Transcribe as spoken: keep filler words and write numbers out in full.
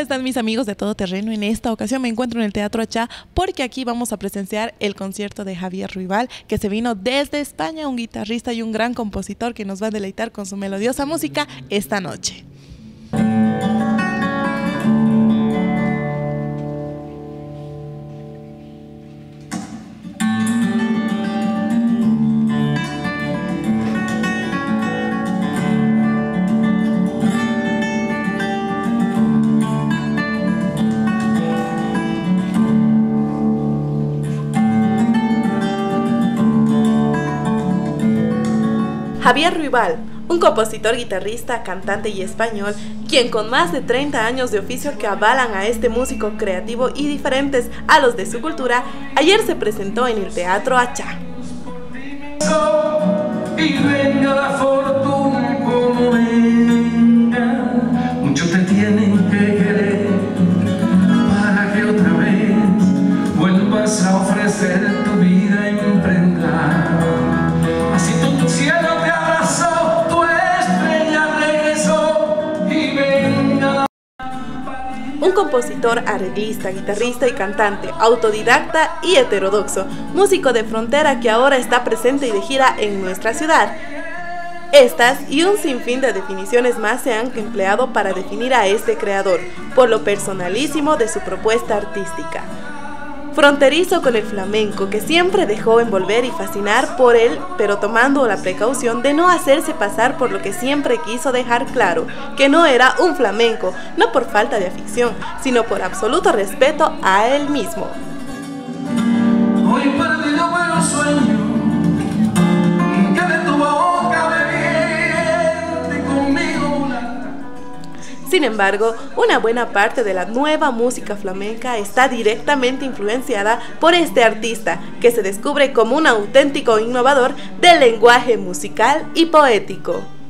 están mis amigos de Todo Terreno? En esta ocasión me encuentro en el Teatro Achá porque aquí vamos a presenciar el concierto de Javier Ruibal, que se vino desde España, un guitarrista y un gran compositor que nos va a deleitar con su melodiosa música esta noche. Javier Ruibal, un compositor, guitarrista, cantante y español, quien con más de treinta años de oficio que avalan a este músico creativo y diferentes a los de su cultura, ayer se presentó en el Teatro Achá. Y venga la fortuna como venga, muchos te tienen que querer para que otra vez vuelvas a ofrecer tu vida en prenda. Así tu cielo te abrazó, tu estrella regresó y venga. Un compositor, arreglista, guitarrista y cantante, autodidacta y heterodoxo, músico de frontera que ahora está presente y de gira en nuestra ciudad. Estas y un sinfín de definiciones más se han empleado para definir a este creador, por lo personalísimo de su propuesta artística. Fronterizo con el flamenco, que siempre dejó envolver y fascinar por él, pero tomando la precaución de no hacerse pasar por lo que siempre quiso dejar claro, que no era un flamenco, no por falta de afición, sino por absoluto respeto a él mismo. Hoy perdido buenos sueños, que de tu boca bebiente conmigo. Sin embargo, una buena parte de la nueva música flamenca está directamente influenciada por este artista, que se descubre como un auténtico innovador del lenguaje musical y poético.